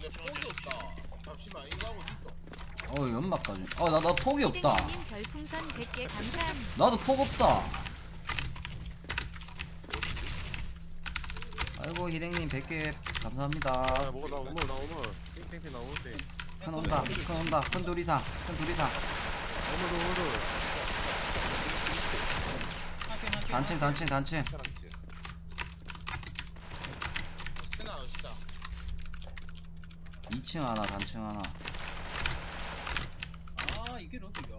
내 폭이 없다. 잠시만 이거 하고 있어. 연막까지. 나 폭이 없다. 희댕님 별풍선 100개 감사합니다. 나도 폭 없다. 아이고 희댕님 100개 감사합니다. 아 뭐가 나 오물 땡땡땡 나오면 돼. 큰 온다. 큰 둘 이상. 오물 단층. 스나 어시다. 2층 하나, 단층 하나. 아 이게 러브야.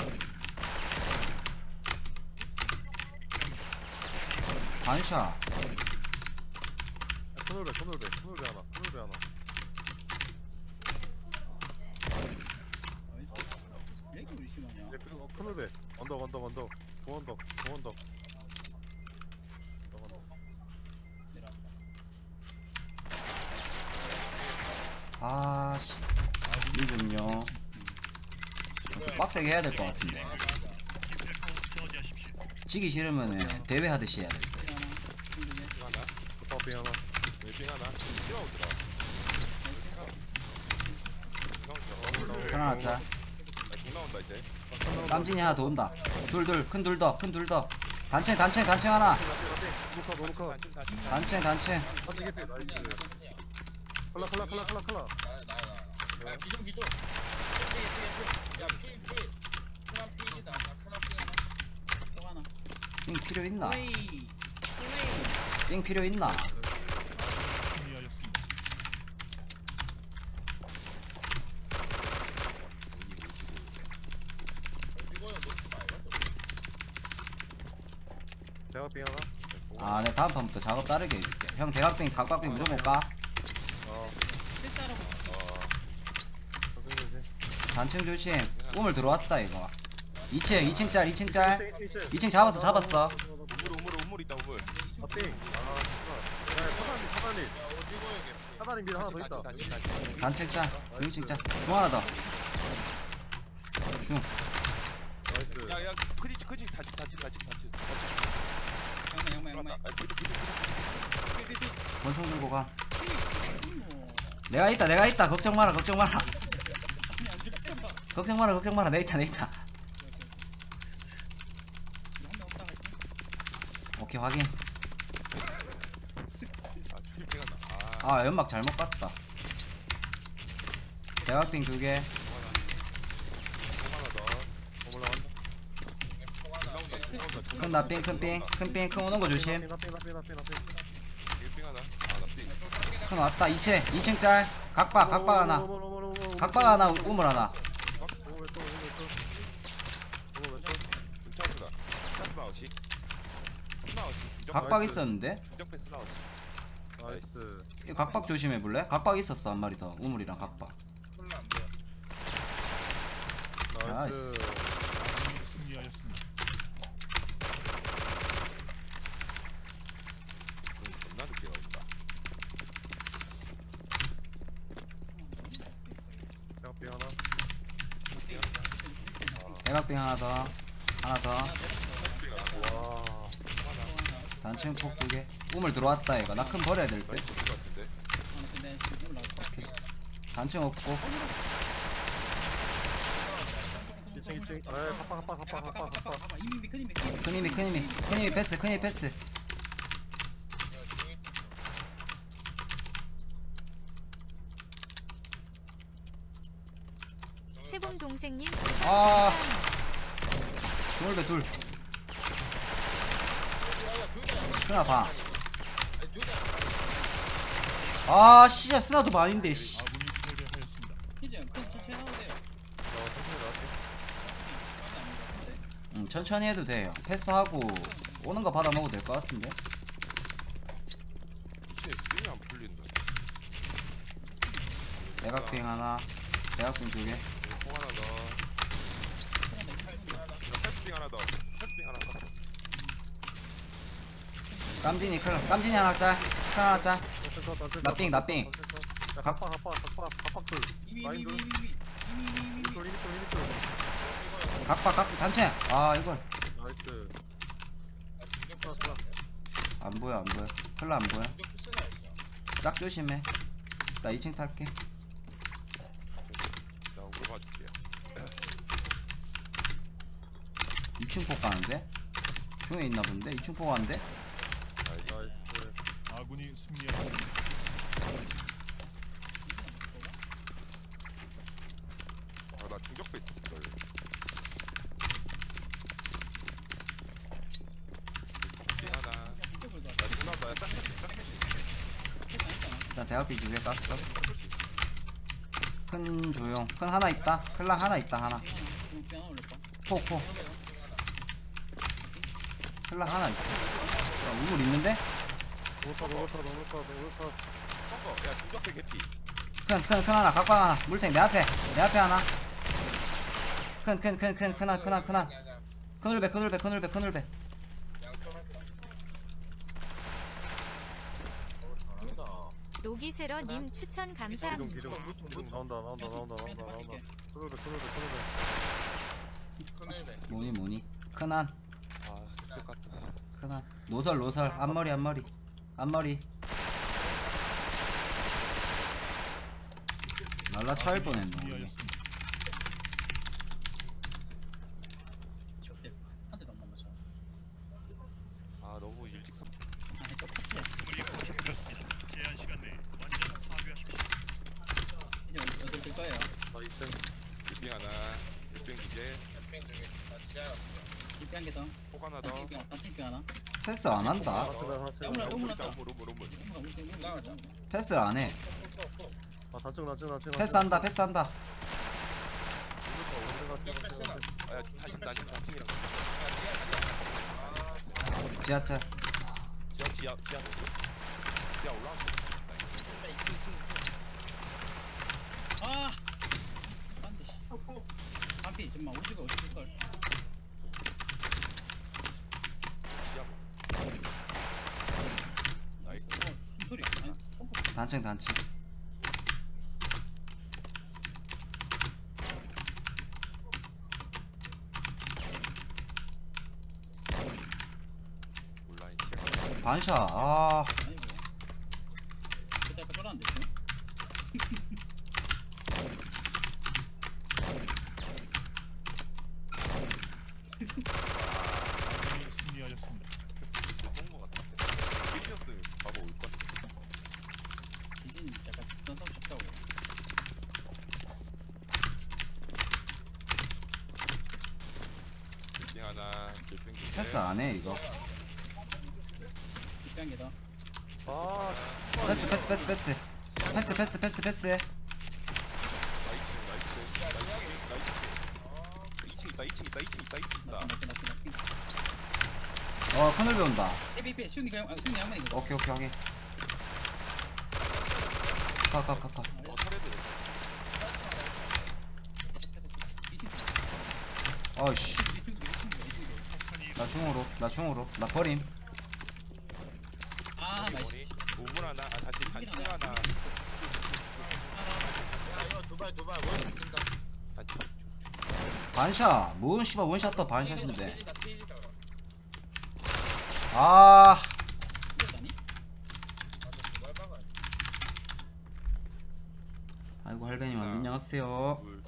반샷. 손울배 하나. 나이스. 왜 이렇게 우리 심하냐? 예 그리고 손울배 언덕 공언덕 내려왔다. 아씨. 이군요. 빡세게 해야 될 것 같은데. 지기 싫으면은 대회 하듯이 해야 돼. 빙 하나 왼쪽 하나. 뛰어오더라. 하나 자. 공 나온다 이제. 깜진이 하나 더 온다. 큰 둘 더. 단층 하나. 노루카 단층. 나이스 칼라 야 기둥. 야 필. 크람 필이다. 크람 필 하나. 또 하나. 삥 필요 있나? 플레이. 삥 필요 있나? 대각빙 하나 아, 내가 다음 판부터 작업 다르게 해줄게. 형 대각빙, 각각빙 무조건 까. 패스하라고. 단층 조심. 우물 들어왔다 이거. 2층 짤. 2층 잡았어. 우물 있다 우물. 사다리 밑에 하나 더 있다. 단층 짤. 2층 짤. 중 하나 더. 중. 나이스. 야야 크지 다치. 양말. 아, 삐삐삐. 권총 들고 가. 뭐. 내가 있다. 걱정 마라. 그냥 안 죽겠다. 걱정 마라. 내 있다. 한명 없다 갈게. 오케이, 확인. 필핑 하나. 아, 연막 잘못 갔다. 대각빙 2개. 공 하나 더. 올라간다. 큰 나빙, 큰 오는 거 조심. 빙 필핑 하나. 나 필. 큰 왔다. 2층 짤. 각박 하나. 우물 하나. 차수다. 차스나우치. 각박 있었는데? 중적 패스 나우치. 나이스. 이 각박 조심해 볼래? 각박 있었어 한 마리 더. 우물이랑 각박. 콜라 안 돼. 나이스. 존나 늦게 나온다. 대각빙 하나. 대각빙 하나 더. 와. 단층 폭 2개. 우물 들어왔다 이거. 나 큰 버려야 될 듯. 나이스 것 같은데. 근데 지금 올라왔다. 단층 없고. 2층. 갑파. 봐봐. 이미 큰 이미. 큰 힘이 패스. 세봉 동생님. 아. 둘. 스나 봐. 아, 씨야 스나도 반인데 씨. 이제 큰 천천히 하면 돼요. 천천히 해도 돼요. 패스하고 오는 거 받아 먹어도 될 것 같은데. 미친 스피이 안 풀린다. 대각빙 하나. 대각빙 2개. 공 하나 더. 패스핑 하나 더. 깜진이 하나 짤. 하나 짤. 나삥. 갑파 둘. 이미. 둘. 각박 단체. 아, 이걸 나이스. 안 보여. 클라 안 보여. 딱 조심해. 나 2층 탈게. 2층 폭 가는데? 중에 있나 본데? 2층 폭 가는데? 나이스. 아군이 승리하였습니다. 아나 중격배 있었어. 미안하다. 이쪽을 더. 나 누나다. 쌍쌍. 일단 대학비 두개 깠어. 큰 조용. 큰 하나 있다. 클라 하나 있다 하나. 그냥 올릴까? 폭. 클라 하나 있다. 야, 우물 있는데? 넘었다. 야 중격배 개피. 큰 하나. 각방 하나. 물탱 내 앞에 하나. 큰 하나. 큰울배. 노기세러님 추천 감사합니다. 기둥 나온다. 그러대. 큰일배. 뭐니? 큰한. 아 똑같다. 큰한. 노설. 앞머리. 날라 차일 뻔했네. 승리하였습니다. 좋대. 한 대도 안 맞아. 아 너무 일찍 선. 아니 또 우리 구축되었습니다. 제한 시간 내에 완전 파괴하십시오. 이제 어디 될 거예요? 나 2층. 빌딩 하나. 빌딩 2개. 캠핑 중에 나 지하. 이렇게 한 개 더. 폭 하나 더. 단층 하나. 패스 안 한다. 야, 올라. 오물 올라왔다. 오물. 나가자. 패스 안 해. 아 단층. 패스한다. 아야 단층이랑. 지하철. 지하 올라왔어. 아! 안돼 씨. 반피 정말 우리 집에 어디 있을 걸? 나이스. 숨소리. 아니 pom프. 단층. 온라인 반샷. 아니고. 그때 아까 쫄았는데 지금? 아군이 승리하였습니다. 홍보 같아. 이피어스 바보 올 것. 디진 약간 선성 좋다고. 빌딩 하나. 빌딩 2개. 패스 안 해 이거. 이렇게 한 개 더. 아 패스. 나이츠. 2층 있다. 나 어 큰울배 온다. 삐삐삐 시훈이가 형, 시훈이 한 번이거든. 오케이. 가. 서래도. 미친 새. 어이씨. 이 친구도. 폭탄이 나 중으로. 나 버림. 아 나이스. 우물 하나. 다시 단층 하나. 야 이거 두발 원샷 뛴다. 단층. 반샷. 뭔 씨발 원샷도 반샷인데. 필이다. 아. 이거다니? 두발 박아. 아이고 할배님 안녕하세요. 둘.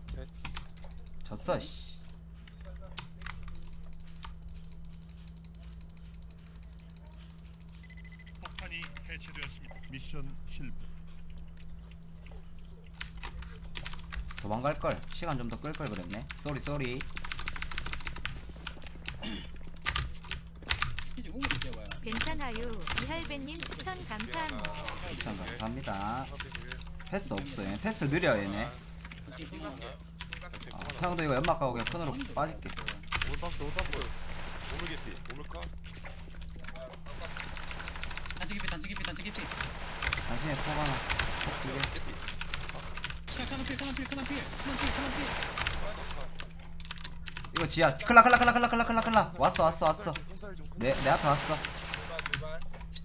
졌어 씨. 폭탄이 해체되었습니다. 미션 실패. 도망갈 걸. 시간 좀 더 끌 걸 그랬네. 쏘리. 이제 우물이 뛰어봐요. 괜찮아요. 이할배님 추천 감사합니다. 추천 감사합니다. 패스 없어. 얘 패스 느려 얘네. 어떻게 뛰어나가? 형도 이거 연막 가고 그냥 손으로 빠질게. 오답도. 우물 개피. 우물 컷. 단층 깊이. 당신의 폭 하나. 폭 2개. 큰한 필. 이거 지하. 클라. 왔어. 내 앞에 왔어. 두발.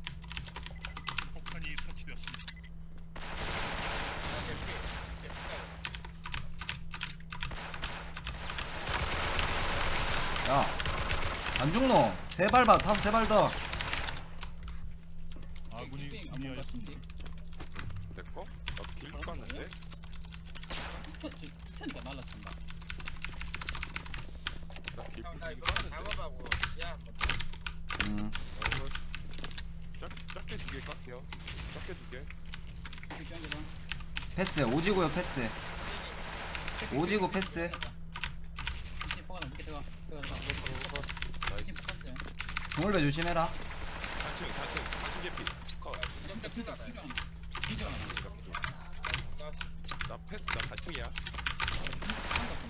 폭탄이 설치되었습니다. 야. 안 죽노. 세 발 더. 아군이 승리하였습니다. 내꺼? 나길 봤는데? 스탠가 날라친다. 나 이거 작업하고 야 작게 2개 깎게요. 작게 2개. 필요한 거 봐. 패스 오지고요 패스. 오지고 패스. 이팀 포가 넘게 들어가. 나이스. 이팀 포커스야. 중울배 조심해라. 단층 개피. 컷. 진짜 진짜 크다 필요한 거. 필요한 거. 나 패스 나 단층이야. 단층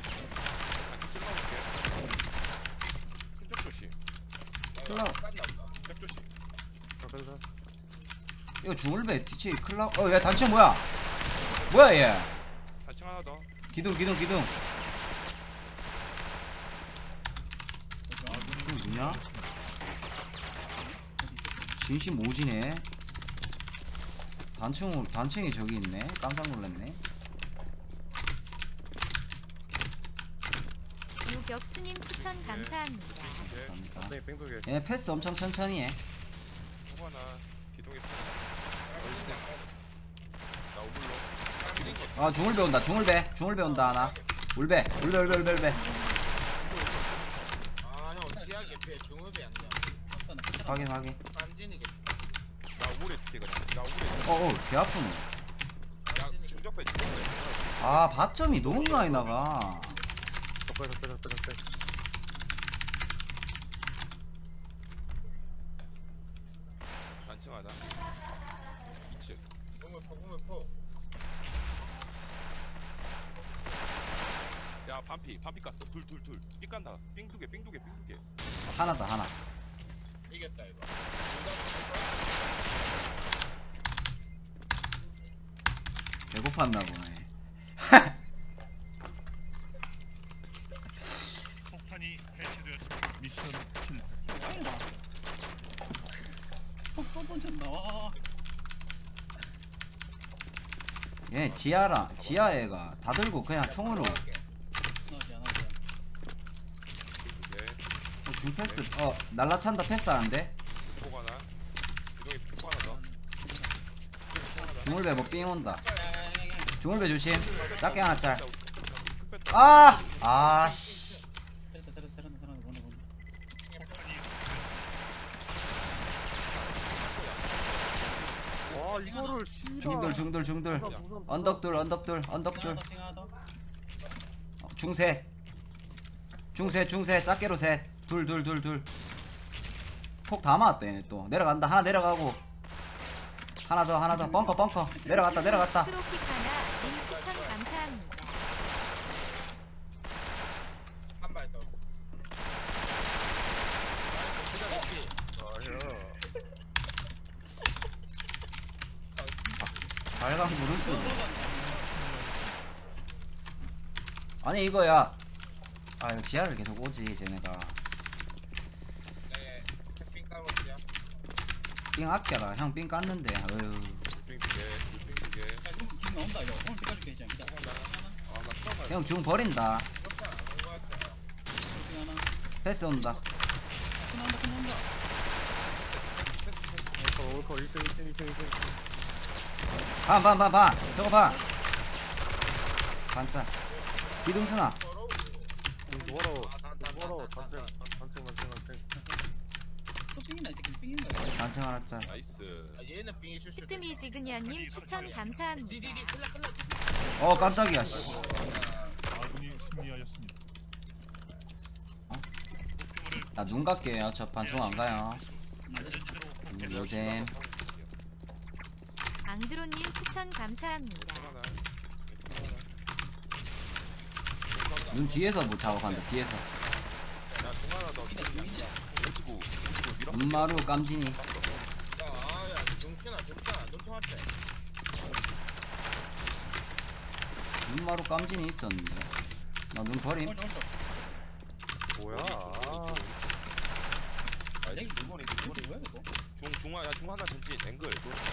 찔러볼게. 큰적 조심. 클라. 빨리 없다 큰적 조심. 잠깐. 이거 중울배 뒤치 클라. 어얘 단층 뭐야? 뭐야 얘? 단층 하나 더. 기둥. 이거 뭐냐? 진심 오지네. 단층이 저기 있네. 깜짝 놀랐네. 유격수님 추천 감사합니다. 네. 감사합니다. 네, 뺑두개. 얘 패스 엄청 천천히 해. 통 하나. 기동이. 나 오물로. 아 중울배 온다. 중울배 온다 하나. 울배. 아형 지하게 피해 중업이 안돼 확인. 깜진이게 나 오물에 있을게 그냥. 나 오물에 있을게. 개 아프네. 야 중적배. 아 바점이 너무 많이 나가. 적배. 단층 하나. 2층. 구물포 야 반피 깠어. 둘. 삥 깐다. 삥 두 개. 하나. 이겼다 이거 배고팠나 보네. 폭탄이 해체되었습니다. 미션 킬. 아니야. 또 던졌나? 와. 얘 지하 애가 다 들고 그냥 총으로 나지야. 네. 중패스 날라찬다 패스하는데. 폭 하나. 기동이 폭 하나 더. 중울배 뭐삥 온다. 야야야야. 중울배 조심. 작게 하나 짤. 뺐다. 아씨. 세련다. 보내. 폭탄이 설치되었습니다. 와, 이거를 씨발. 중돌. 언덕돌. 하나 더. 중세 작게로 셋. 둘. 폭 다 맞았다 얘네 또. 내려간다. 하나 내려가고. 하나 더. 벙커. 내려갔다. 트로피카나 님 추천 감사합니다. 한발 더 빨간 브루스. 아니 이거야. 아 이거 지하를 계속 오지 쟤네가. 네 핑 까볼게요 삥 아껴라. 형 삥 깠는데. 어휴. 빙 두 개. 기분 나온다 이거. 오늘 삐까줄게 이제. 기다려. 아, 나 처음 알아. 형 중 버린다. 좋다 온것 같아요 하나. 패스 온다. 끝난다. 올커 1등. 반. 저거 반. 반짜. 기둥스나. 누워라. 단단 단층. 또 삥이나 이 새끼 삥인가? 반층 하나 짜. 나이스. 얘는 빙이 슛 스트미 지근현님 추천 감사합니다. 디디디 클라 깜짝이야. 씨. 아군이 승리하였습니다. 목표물을 나 눈 갈게요. 저 반중 안 가요. 안전지대로 복귀. 요즘 앙드로님 추천 감사합니다. 하나. 눈 뒤에서 뭐 작업한다. 뒤에서. 야중 하나 더. 오지고 밀어. 눈마루 깜진이. 야야 중신아 눈통 앞에 눈마루 깜진이 있었는데. 나 눈 버림. 오른쪽. 뭐야? 아, 렉 중거리. 뭐야 이거? 중 하나 전진 앵글.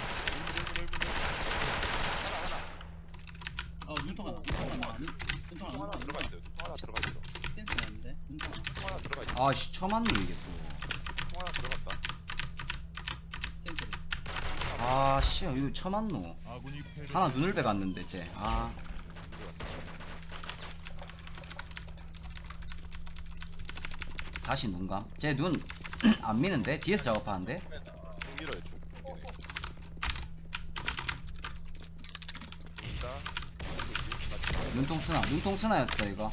눈통 하나. 중 하나 들어가 있어. 센스 나는데. 눈통 하나. 중 하나 들어가 있어. 아씨 처음 왔네 이게 또. 중 하나 들어갔다. 센스. 아씨 이거 처음 왔노. 아군이 패를 하나 눈을 빼갔는데 쟤. 아. 다시 눈감. 쟤 눈 안 미는데? 뒤에서 작업하는데? 중 밀어요 중. 눈통 쓰나? 눈통 쓰나였어 이거.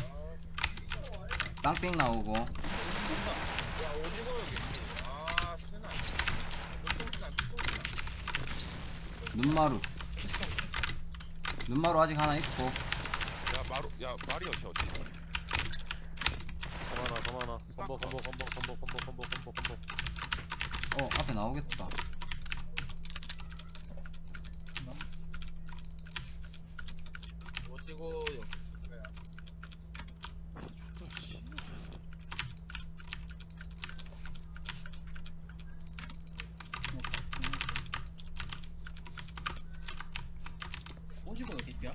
땅빙 나오고. 야 오징어 여기 있지. 아 쓰나. 눈동수나. 눈마루. 눈마루 아직 하나 있고. 야 마루 야 말이 어디 어디? 가만아 컴보 앞에 나오겠다. 오징어 여기. 그래. 오지고 어디야?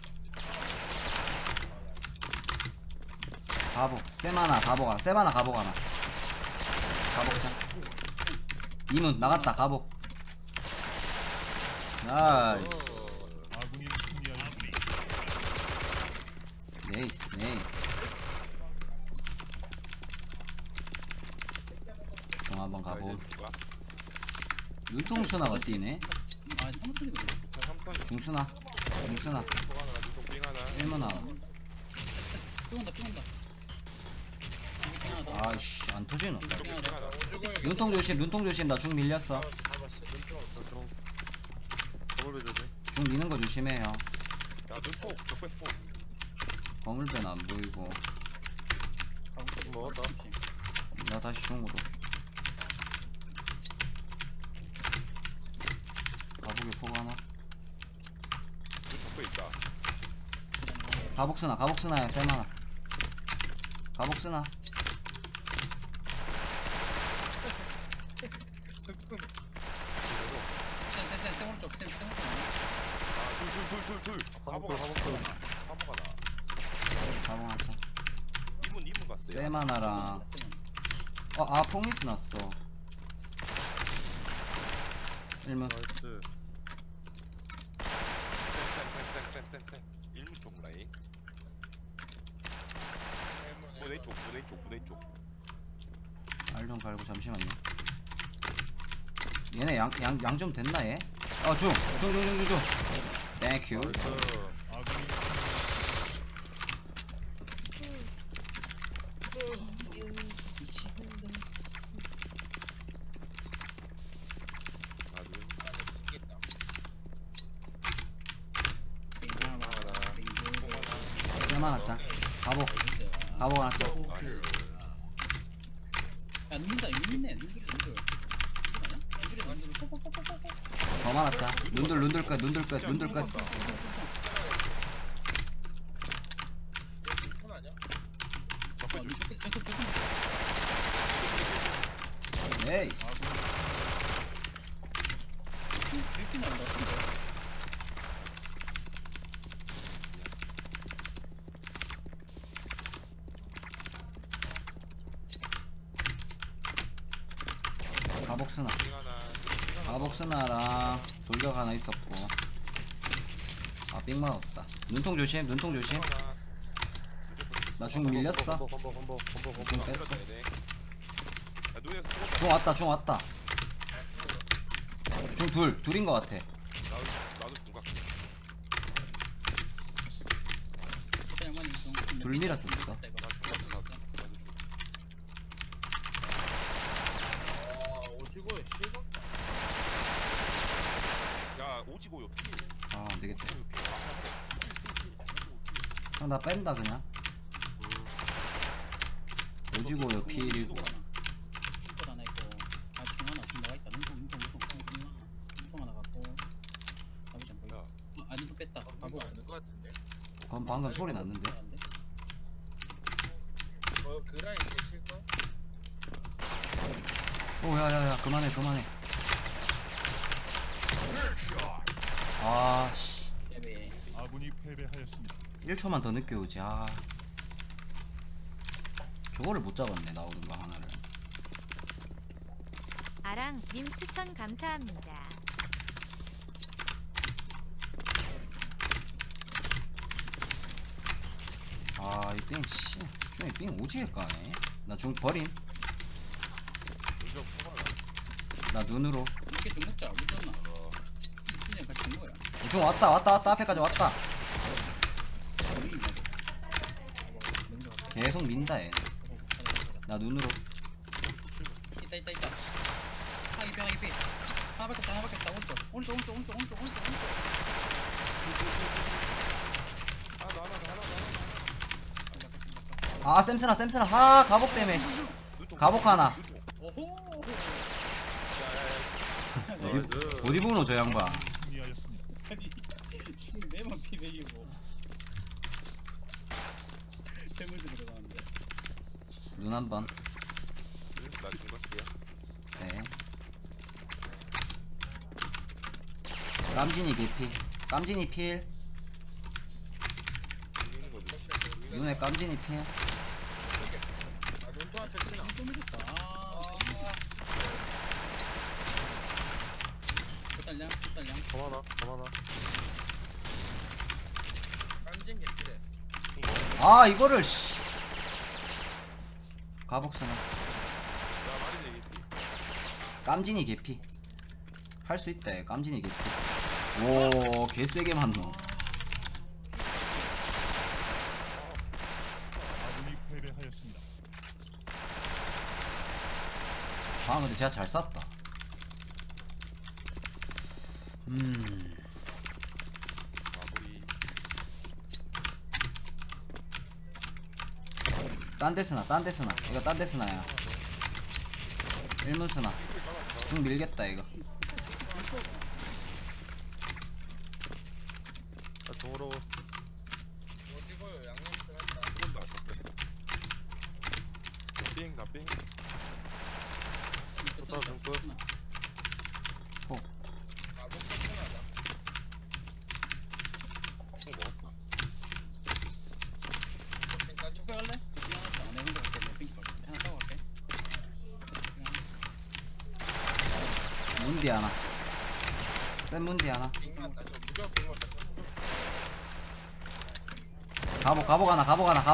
가복. 세마나 가복 하나. 세마나 가복 하나. 가복 자. 이문 나갔다. 가복. 나이스. 아군이 승리하였습니다. 네이스 네이스. 동 한번 가보. 눈통 수나가 뛰네. 아 3분이거든. 중수나. 중수나. 1문 하나. 뿅온다. 삥 하나 더. 아이씨 안 터지노. 삥 하나 더. 오징어 여기. 눈통 조심. 눈통 조심. 나 중 밀렸어. 잡았어. 눈동 없어. 더블 조심. 중 미는 거 조심해요. 야 눈폭 적배폭. 거물배는 안 보이고. 먹었다. 나 다시 중으로. 가복에 포가 하나. 적배 있다. 가복스나. 가복스나야 쌤하나. 가복스나. 쌤 오른쪽 쌤 오른쪽. 둘. 화목돌 화목하다. 가복하자. 이문 갔어요. 쌤하나랑. 포미스 났어. 1문. 나이스. 쌩. 일문 쪽 라인. 무대 쪽. 알 좀 갈고 잠시만요. 얘네 양 좀 됐나 얘? 중. 땡큐. 나이스. 아군이 쌤 하나 짱. 가복 하나 짱. 야 눈물다 눈물네. 눈물. 아니야? 눈물이 뽀뽀뽀뽀뽀. 더 많았다. 눈들 끝. 손 아니야? 네이스. 이렇게 나온다. 가복스나. 가복스나랑 돌격 하나 있었고. 삥만 없다. 눈통 조심. 나 중 밀렸어. 컴보. 중 뺐어. 눈에서 중 왔다. 중 둘인 거 같아. 나도 중각. 둘 밀었어 이거. 오징어에 실각. 야 오지고요. 안 되겠다. 나 뺀다 그냥. 오지고요 필이고. 축구 하나 있고. 중 하나 지금 나가 있다. 눈통 하나 갖고. 가보자 보여. 눈통 뺐다. 가보 않는 것 같은데. 그럼 방금 소리 났는데. 그 라인 쓰실 거? 야야야 그만해. 아씨. 아군이 패배하였습니다. 1초만 더 늦게 오지. 저거를 못 잡았네. 나오는 거 하나를. 아랑님 추천 감사합니다. 이 삥 씨. 중에 삥 오지게 까네. 나 중 버림. 눈좀 쳐봐라. 나 눈으로. 이렇게 중 먹자. 우리잖아. 그냥 같이 죽는 거야. 중 왔다 앞에까지 왔다. 우리 있나 봐. 먼저 가자. 계속 민다 얘. 가자. 나 눈으로. 있다. 하이피. 하나밖에 없다. 오른쪽. 아 샘스나 아 가복 때문에 씨. 가복 하나. 오호. 어디 보노 저 양반. 승리하였습니다. 아니 지금 내만 피백이고 재물도 들어가는데. 눈 한번. 나 중간이야. 네. 깜진이 개피. 깜진이 필. 죽는 거지. 눈에 깜진이 필. 아 눈동안 쳤으나 또 늦었다. 헛달량. 더 많아. 깜진 개필해. 아 이거를 씨. 가복 쓰나. 나 말이 얘기. 깜진이 개피. 할 수 있다 얘. 깜진이 개피. 오 개세게 맞노. 아군이 패배하였습니다. 아 근데 제가 잘 쐈다. 마무리. 딴 데 쓰나 이거 딴 데 쓰나야. 1문 쓰나. 중 밀겠다 이거. 나 중으로. 어디고요? 양념 들어갔다. 죽는다. 삥, 나 삥. 좋다, 중끝. 아 목소리하다. 총 먹었다. 쭉 빼갈래? 미안하다. 내 혼자 갈게. 내 핑크 갈게. 하나 따고 갈게. 문디 하나. 센 문디 하나. 빙 맞다. 저 무조건 빙 맞다. 가복 하나.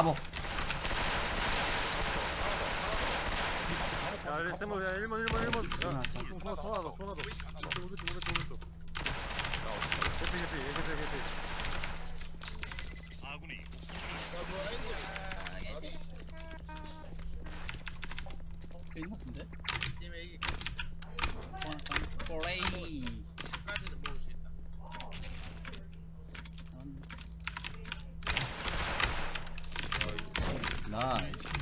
야, 쌤, 야, 1번. 야, 하나, 자. 손하다. 오른쪽. 개피. 아군이 있는 것 같은데? 팀에 이기 포레이. 까지는 먹을 수 있다. 나이스.